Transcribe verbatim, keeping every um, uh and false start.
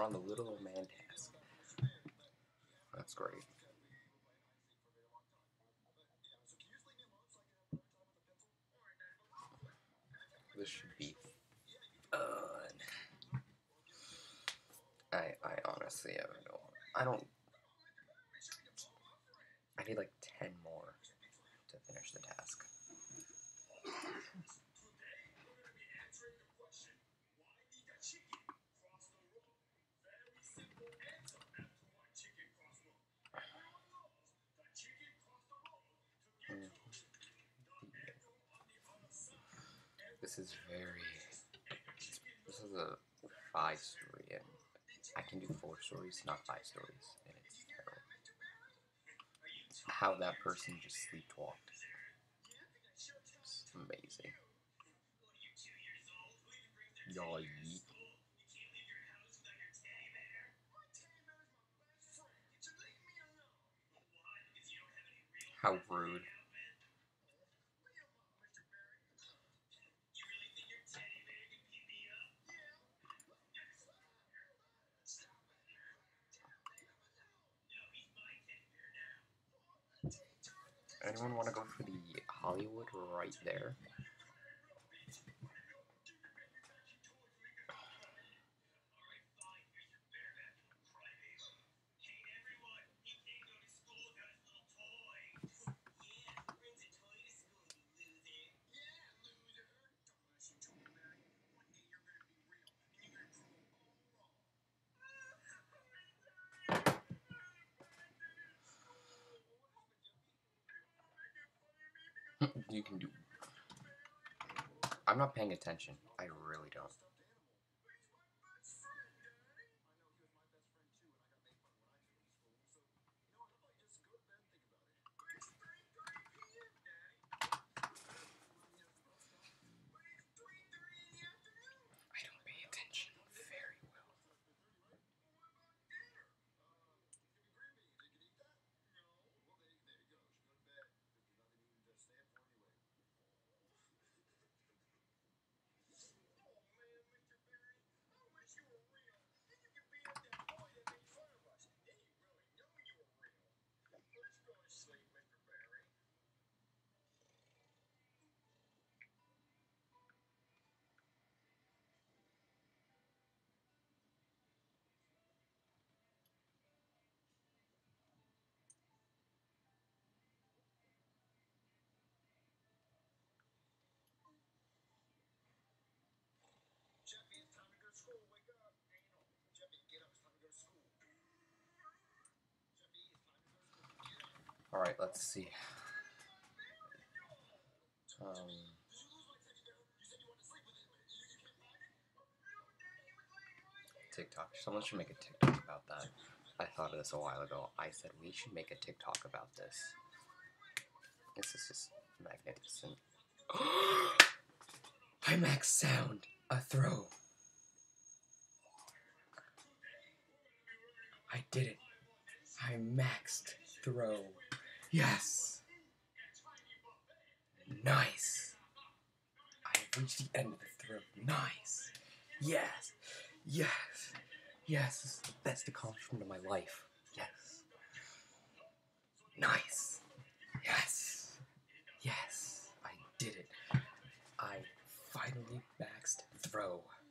on the little old man task. That's great. This should be fun. I I honestly I don't know. I don't. I need like ten more to finish the task. This is very. This is a five story, and I can do four stories, not five stories, and it's terrible. How that person just sleepwalked. It's amazing. Y'all yeet. How rude. Anyone want to go for the Hollywood right there? You can do. I'm not paying attention. I really don't. I don't pay attention very well. Alright, let's see. Um, TikTok. Someone should make a TikTok about that. I thought of this a while ago. I said we should make a TikTok about this. This is just magnificent. I max sound a throw. I did it. I maxed throw. Yes. Nice. I have reached the end of the throw. Nice. Yes. Yes. Yes. This is the best accomplishment of my life. Yes. Nice. Yes. Yes. I did it. I finally maxed throw.